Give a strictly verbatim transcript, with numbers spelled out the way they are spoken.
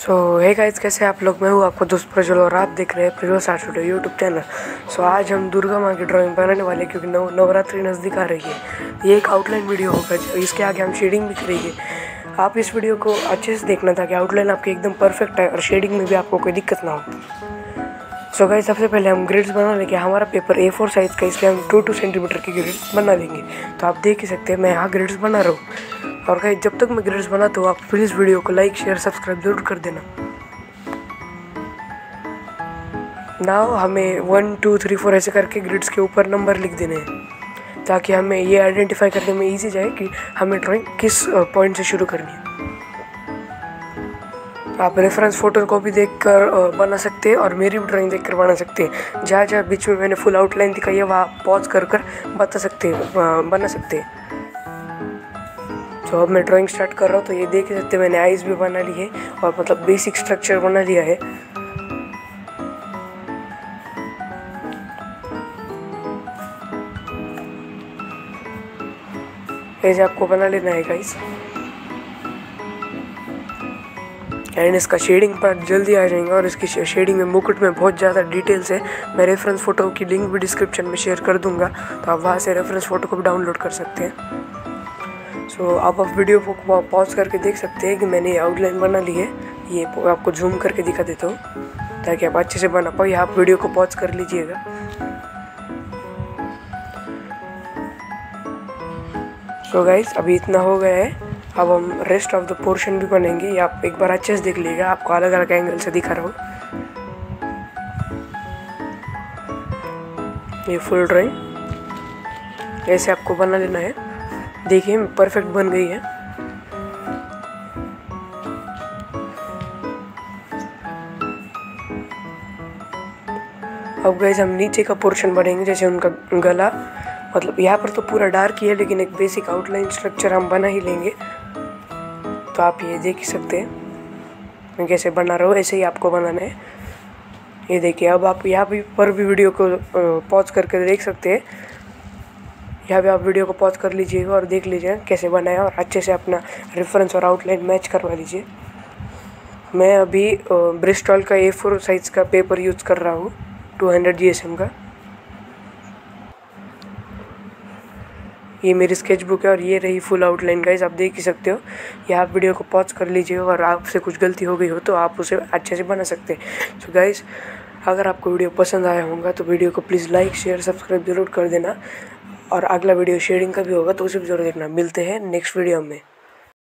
सो hey guys, कैसे आप लोग। मैं हूँ आपको दोस्त प्रज्वल और आप देख रहे हैं Prajwal studio YouTube channel. So आज हम दुर्गा माँ की ड्राइंग बनाने वाले हैं क्योंकि नव नवरात्रि नज़दीक आ रही है। ये एक आउटलाइन वीडियो होगा, इसके आगे हम शेडिंग भी करेंगे। आप इस वीडियो को अच्छे से देखना ताकि आउटलाइन आपकी एकदम परफेक्ट है और शेडिंग में भी आपको कोई दिक्कत ना हो। सो गाइस, सबसे पहले हम ग्रिड्स बना लेंगे। हमारा पेपर ए फोर साइज़ का, इसलिए हम टू टू सेंटीमीटर की ग्रिड्स बना लेंगे। तो आप देख ही सकते हैं मैं यहाँ ग्रिड्स बना रहा हूँ। और गाइस, जब तक मैं ग्रिड्स बनाता हूँ आप प्लीज़ वीडियो को लाइक शेयर सब्सक्राइब जरूर कर देना। नाउ हमें वन टू थ्री फोर ऐसे करके ग्रिड्स के ऊपर नंबर लिख देने हैं ताकि हमें ये आइडेंटिफाई करने में इजी जाए कि हमें ड्राइंग किस पॉइंट से शुरू करनी है। आप रेफरेंस फोटो को भी देखकर बना सकते हैं और मेरी भी ड्राइंग देखकर बना सकते हैं। जहाँ जहाँ बीच में मैंने फुल आउटलाइन दिखाई है वहाँ पॉज कर कर बता सकते हैं बना सकते हैं। तो अब मैं ड्राइंग स्टार्ट कर रहा हूँ। तो ये देख सकते हैं मैंने आइज़ भी बना ली है और मतलब बेसिक स्ट्रक्चर बना लिया है। ऐसे आपको बना लेना है गाइस। एंड इसका शेडिंग पार्ट जल्दी आ जाएगा और इसकी शेडिंग में मुकुट में बहुत ज़्यादा डिटेल्स है। मैं रेफरेंस फ़ोटो की लिंक भी डिस्क्रिप्शन में शेयर कर दूंगा, तो आप वहाँ से रेफरेंस फ़ोटो को भी डाउनलोड कर सकते हैं। सो so, आप आप वीडियो को पॉज करके देख सकते हैं कि मैंने आउटलाइन बना ली है। ये आपको जूम करके दिखा देता हूँ ताकि आप अच्छे से बना पाओ। आप वीडियो को पॉज कर लीजिएगा। सो so गाइस, अभी इतना हो गया है। अब हम रेस्ट ऑफ द पोर्शन भी बनेंगे। ये आप एक बार अच्छे से देख लीजिएगा, आपको अलग अलग एंगल से दिखा रहा हूँ। ये फुल ड्राइंग ऐसे आपको बना लेना है। देखिए परफेक्ट बन गई है। अब गाइस, हम नीचे का पोर्शन बनेंगे, जैसे उनका गला। मतलब यहाँ पर तो पूरा डार्क ही है लेकिन एक बेसिक आउटलाइन स्ट्रक्चर हम बना ही लेंगे। तो आप ये देख ही सकते हैं मैं कैसे बना रहा हूँ, ऐसे ही आपको बनाना है। ये देखिए, अब आप यहाँ भी पर भी वीडियो को पॉज करके देख सकते हैं। यहाँ भी आप वीडियो को पॉज कर लीजिएगा और देख लीजिए कैसे बनाया और अच्छे से अपना रेफरेंस और आउटलाइन मैच करवा लीजिए। मैं अभी ब्रिस्टॉल का ए फोर साइज़ का पेपर यूज़ कर रहा हूँ, two hundred G S M का। ये मेरी स्केच बुक है और ये रही फुल आउटलाइन गाइस, आप देख ही सकते हो। या आप वीडियो को पॉज कर लीजिए और आपसे कुछ गलती हो गई हो तो आप उसे अच्छे से बना सकते हैं। सो गाइस, अगर आपको वीडियो पसंद आया होगा तो वीडियो को प्लीज़ लाइक शेयर सब्सक्राइब जरूर कर देना। और अगला वीडियो शेडिंग का भी होगा तो उसे भी जरूर देखना। मिलते हैं नेक्स्ट वीडियो में।